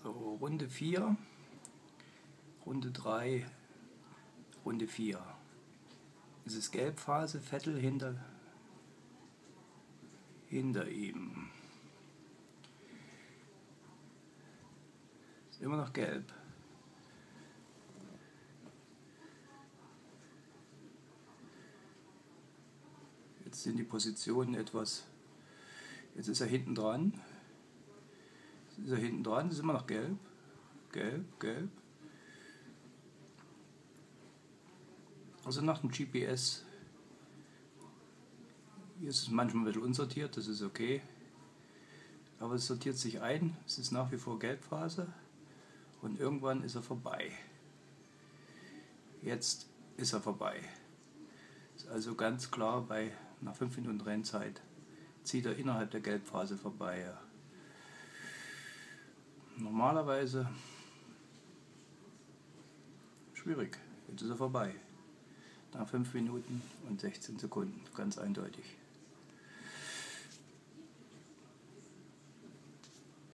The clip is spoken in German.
So, Runde 4, Runde 3, Runde 4. Es ist Gelbphase, Vettel hinter ihm. Ist immer noch gelb. Jetzt sind die Positionen etwas. Jetzt ist er hinten dran. Ist immer noch gelb. Gelb. Also nach dem GPS. Hier ist es manchmal ein bisschen unsortiert, das ist okay. Aber es sortiert sich ein, es ist nach wie vor Gelbphase und irgendwann ist er vorbei. Jetzt ist er vorbei. Ist also ganz klar, nach 5 Minuten Rennzeit zieht er innerhalb der Gelbphase vorbei. Normalerweise schwierig, jetzt ist er vorbei. Nach 5 Minuten und 16 Sekunden, ganz eindeutig.